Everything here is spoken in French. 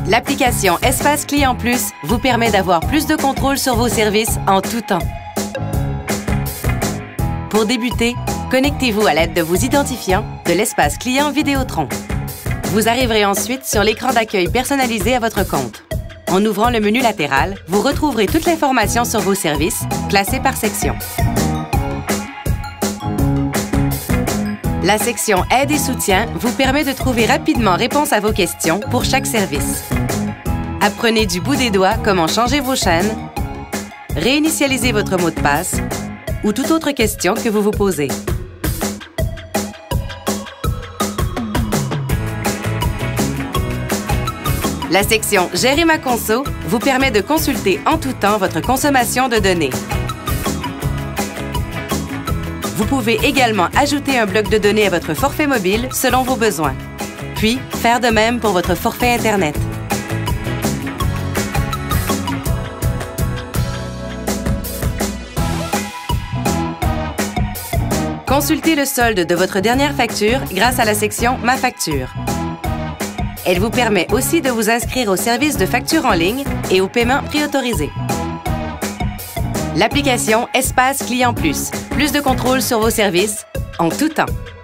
L'application Espace Client Plus vous permet d'avoir plus de contrôle sur vos services en tout temps. Pour débuter, connectez-vous à l'aide de vos identifiants de l'espace client Vidéotron. Vous arriverez ensuite sur l'écran d'accueil personnalisé à votre compte. En ouvrant le menu latéral, vous retrouverez toute l'information sur vos services, classés par section. La section Aide et soutien vous permet de trouver rapidement réponse à vos questions pour chaque service. Apprenez du bout des doigts comment changer vos chaînes, réinitialiser votre mot de passe ou toute autre question que vous vous posez. La section Gérer ma conso vous permet de consulter en tout temps votre consommation de données. Vous pouvez également ajouter un bloc de données à votre forfait mobile selon vos besoins, puis faire de même pour votre forfait Internet. Consultez le solde de votre dernière facture grâce à la section Ma facture. Elle vous permet aussi de vous inscrire au service de facture en ligne et au paiement préautorisé. L'application Espace Client Plus. Plus de contrôle sur vos services en tout temps.